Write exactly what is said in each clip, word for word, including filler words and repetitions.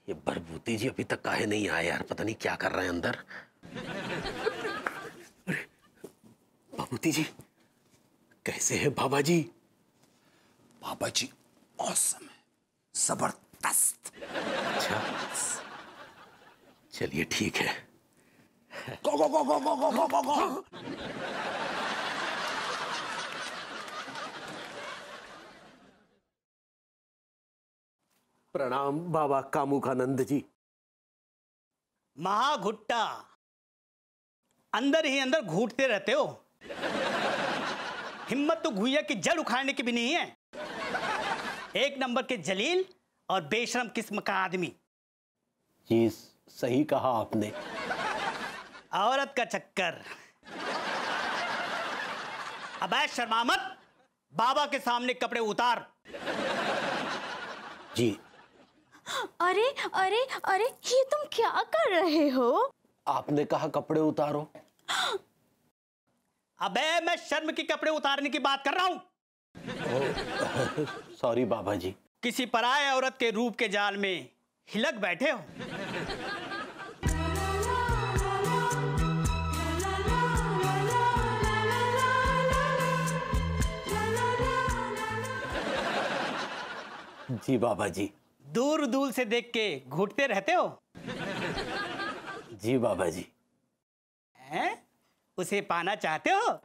ये बरबूती जी अभी तक काहे नहीं आए यार, पता नहीं क्या कर रहे हैं अंदर। अरे बरबूती जी कैसे हैं बाबा जी? बाबा जी औसम है, जबरदस्त। अच्छा चलिए ठीक है। गो गो गो गो गो गो गो गो गो। प्रणाम बाबा कामुकानंद जी। महाघुट्टा, अंदर ही अंदर घूटते रहते हो। हिम्मत तो घुइया की जड़ उखाड़ने की भी नहीं है। एक नंबर के जलील और बेशरम किस्म का आदमी। जी सही कहा आपने। औरत का चक्कर। अबे शर्मा मत, बाबा के सामने कपड़े उतार। जी। अरे अरे अरे ये तुम क्या कर रहे हो? आपने कहा कपड़े उतारो। अबे मैं शर्म की कपड़े उतारने की बात कर रहा हूं। सॉरी बाबा जी। किसी पराये औरत के रूप के जाल में हिलक बैठे हो। जी बाबा जी। दूर दूर से देख के घुटते रहते हो। जी बाबा जी। हैं? उसे पाना चाहते हो?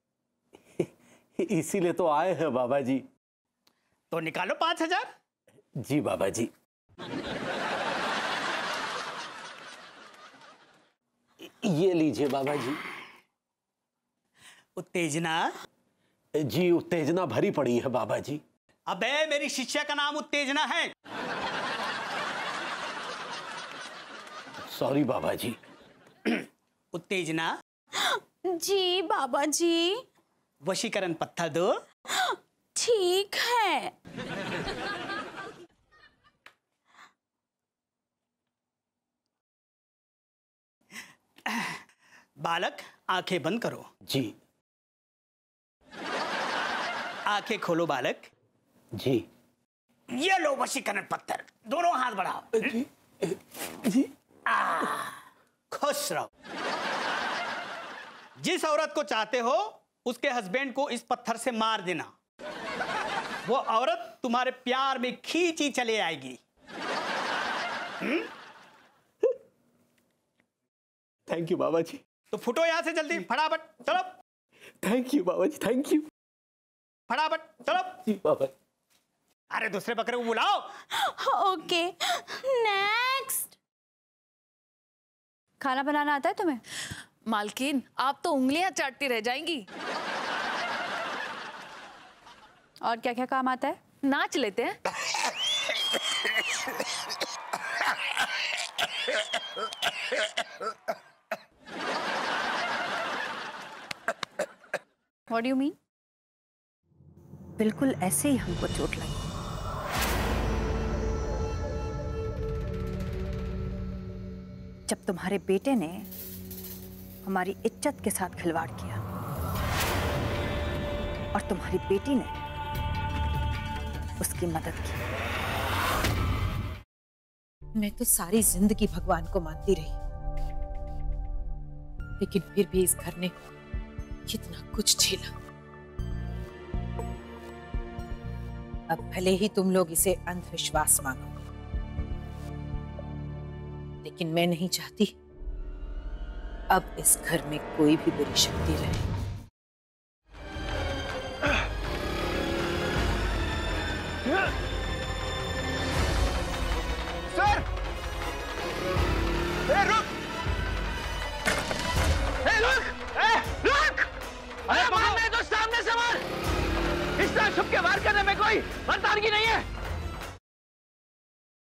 इसीलिए तो आए हैं बाबा जी। तो निकालो पांच हजार। जी बाबा जी। ये लीजिए बाबा जी। उत्तेजना? जी उत्तेजना भरी पड़ी है बाबा जी। अबे मेरी शिष्या का नाम उत्तेजना है। सॉरी बाबा जी। उत्तेजना। जी बाबा जी। वशीकरण पत्थर दो। ठीक है। बालक आंखें बंद करो। जी। आंखें खोलो बालक। जी। ये लो वशीकरण पत्थर, दोनों हाथ बढ़ाओ। जी जी। खुश रहो। जिस औरत को चाहते हो उसके हस्बैंड को इस पत्थर से मार देना। वो औरत तुम्हारे प्यार में खींची चले आएगी। थैंक यू बाबा जी। तो फुटो यहां से जल्दी, फटाफट चलो। थैंक यू बाबा जी, थैंक यू। फटाफट चलो। जी बाबा। अरे दूसरे बकरे को बुलाओ। Okay next. खाना बनाना आता है तुम्हें? मालकिन आप तो उंगलियां चाटती रह जाएंगी। और क्या क्या काम आता है? नाच लेते हैं। What do you mean? बिल्कुल ऐसे ही हमको चोट लगी। जब तुम्हारे बेटे ने हमारी इज्जत के साथ खिलवाड़ किया और तुम्हारी बेटी ने उसकी मदद की। मैं तो सारी जिंदगी भगवान को मानती रही, लेकिन फिर भी इस घर ने कितना कुछ झेला। अब भले ही तुम लोग इसे अंधविश्वास मानो, लेकिन मैं नहीं चाहती अब इस घर में कोई भी बुरी शक्ति रहे। सर! ए, रुक! ए, रुक! ए, रुक! अरे मारना है तो सामने से मार! इस तरह छुप के वार करने में कोई मर्दानगी नहीं है।